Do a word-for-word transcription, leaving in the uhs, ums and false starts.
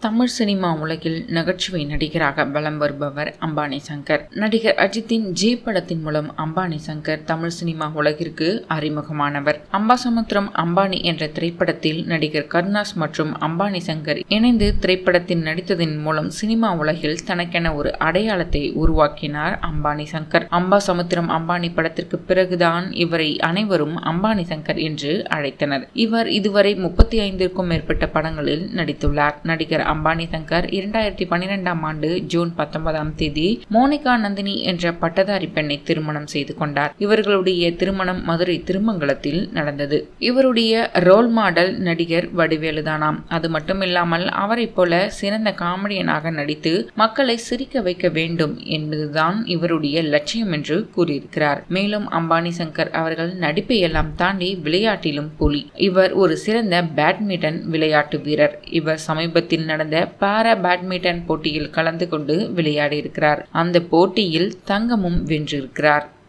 Tamil cinema உலகில் நகைச்சுவை நடிகராக வலம் வருபவர் அம்பானி சங்கர். நடிகர் அஜித்தின் ஜே படத்தின் மூலம் அம்பானி சங்கர் தமிழ் சினிமா உலகிற்கு அறிமுகமானவர். அம்பாசமுத்திரம் அம்பானி என்ற திரைப்படத்தில் நடிகர் கருணாஸ் மற்றும் அம்பானி சங்கர் இணைந்து திரைப்படத்தில் நடித்ததன் மூலம் சினிமா உலகில் தனக்கென ஒரு அடையாளத்தை உருவாக்கினார் அம்பானி சங்கர். அம்பாசமுத்திரம் அம்பானி படத்திற்கு பிறகுதான் இவரை அனைவரும் அம்பானி சங்கர் என்று அழைத்தனர். இவர் இதுவரை முப்பத்தி ஐந்திற்கும் மேற்பட்ட படங்களில் நடித்துள்ளார். நடிகர் அம்பானி சங்கர் இரண்டாயிரத்தி பன்னிரெண்டாம் ஆண்டு ஜூன் பத்தொன்பதாம் தேதி மோனிகா நந்தினி என்ற பட்டதாரி பெண்ணை திருமணம் செய்து கொண்டார். இவர்களுடைய திருமணம் மதுரை திருமங்கலத்தில் நடந்தது. இவருடைய ரோல் மாடல் நடிகர் வடிவேலுதானாம். அது மட்டுமில்லாமல் அவரை போல சிறந்த காமெடியனாக நடித்து மக்களை சிரிக்க வைக்க வேண்டும் என்பதுதான் இவருடைய லட்சியம் என்று கூறியிருக்கிறார். மேலும் அம்பானி சங்கர் அவர்கள் நடிப்பை எல்லாம் தாண்டி விளையாட்டிலும் புலி. இவர் ஒரு சிறந்த பேட்மிண்டன் விளையாட்டு வீரர். இவர் சமீபத்தில் நடந்த பாரா பேட்மிண்டன் போட்டியில் கலந்து கொண்டு விளையாடி இருக்கிறார். அந்த போட்டியில் தங்கமும் வென்றிருக்கிறார்.